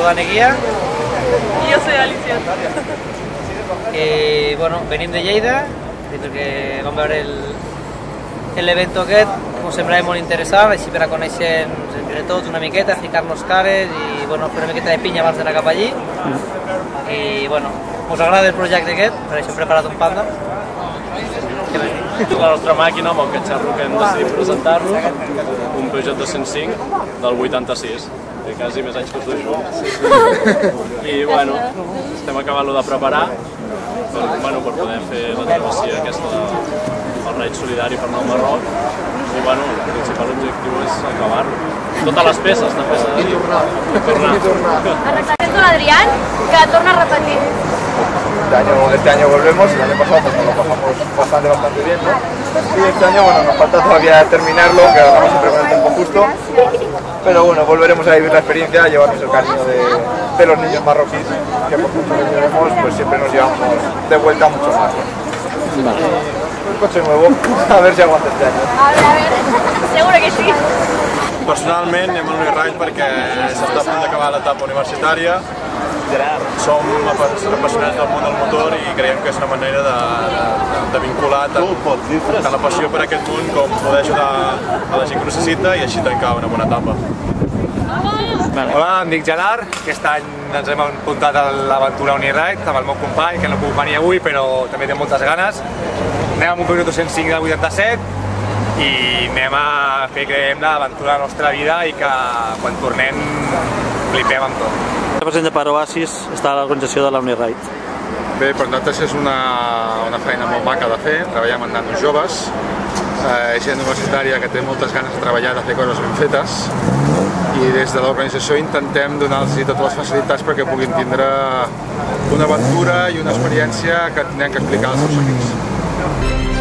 Neguía. Y yo soy Alicia. I, bueno, venim de Lleida, perquè vam veure l'event aquest, com sempre és molt interessant, així per a conèixer-nos entre tots una miqueta, ficar-nos cares i bueno, fer una miqueta de pinya abans d'anar cap allí. I bueno, us agrada el projecte aquest, per això hem preparat un panda. La nostra màquina amb el catxarro que hem decidit presentar-lo, un Peugeot 205 del 86, té quasi més anys que els dos junts. I bueno, estem acabant-lo de preparar per poder fer la travessia aquesta del raid solidari per anar al Marroc. I bueno, el principal objectiu és acabar-lo. Totes les peces també s'ha de dir. I tornar. Presento a Adrián, que torna a repetir. Este año volvemos, el año pasado pues, nos lo pasamos bastante bien, ¿no? Y este año bueno, nos falta todavía terminarlo, que lo hagamos siempre con el tiempo justo. Pero bueno, volveremos a vivir la experiencia, a llevarnos el cariño de los niños marroquíes, que por mucho que llevemos, pues siempre nos llevamos de vuelta mucho más, ¿no? Vale. Un coche nuevo, a ver si aguanta este año. A ver, seguro que sí. Personalment anem a l'Uniraid perquè s'està a punt d'acabar l'etapa universitària. Som apassionats del món del motor i creiem que és una manera de vincular tant la passió per aquest món com poder ajudar a la gent que ho necessita i així tancar una bona etapa. Hola, em dic Gerard. Aquest any ens hem apuntat a l'aventura Uniraid amb el meu company, que no puc venir avui però també té moltes ganes. Anem amb un Peugeot 205 del 87 i anem a fer, creiem, l'aventura de la nostra vida i que quan tornem flipem amb tot. Representa per Oasis està a l'organització de la Uniraid. Bé, per nosaltres és una feina molt maca de fer, treballem amb nanos joves, gent universitària que té moltes ganes de treballar, de fer coses ben fetes i des de l'organització intentem donar-los totes les facilitats perquè puguin tindre una aventura i una experiència que tindran que explicar als seus amics.